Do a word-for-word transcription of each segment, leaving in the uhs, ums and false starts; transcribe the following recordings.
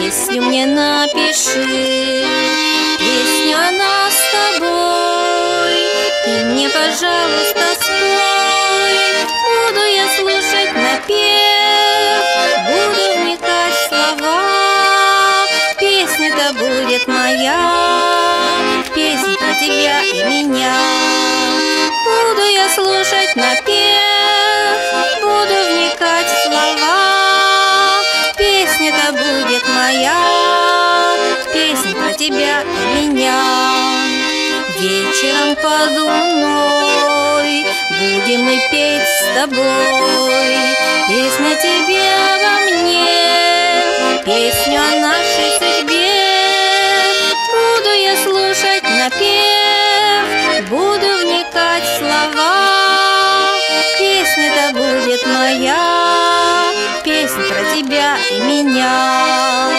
песню мне напиши. Песню о нас с тобой ты мне, пожалуйста, спой. Буду я слушать напев, буду вникать в слова. Песня-то будет моя, песня про тебя и меня. Буду я слушать напев, буду вникать в слова. Песня-то будет моя, песня про тебя и меня. Вечером под луной будем мы петь с тобой. Песня тебе во мне, песню о нашей судьбе. Буду я слушать напев, буду вникать в слова. Песня-то будет моя, песня про тебя и меня.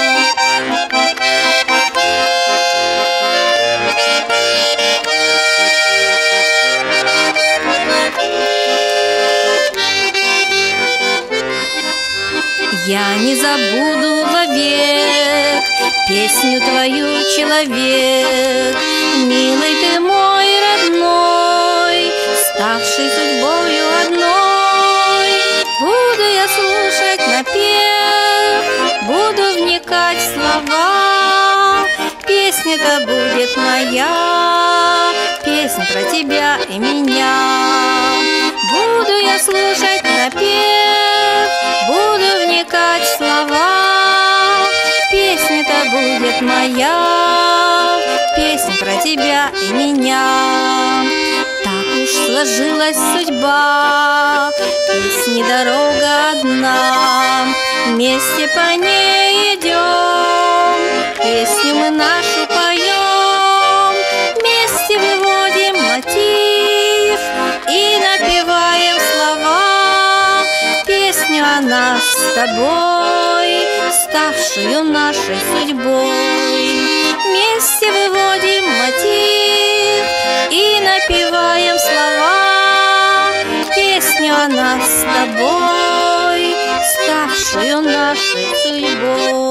Я не забуду вовек песню твою, человек. Милый ты мой родной, ставший судьбою одной. Буду я слушать напев, буду вникать в слова. Песня-то будет моя, песня про тебя и меня. Буду я слушать напев, буду вникать в слова. Песня-то будет моя, песня про тебя и меня. Так уж сложилась судьба, песни дорога одна. Вместе по ней идем, песню мы нашу поем. Вместе выводим мотив и напеваем слова. Песню о нас с тобой, ставшую нашей судьбой. Вместе выводим мотив и напеваем слова. Песню о нас с тобой, ставшую нашей судьбой.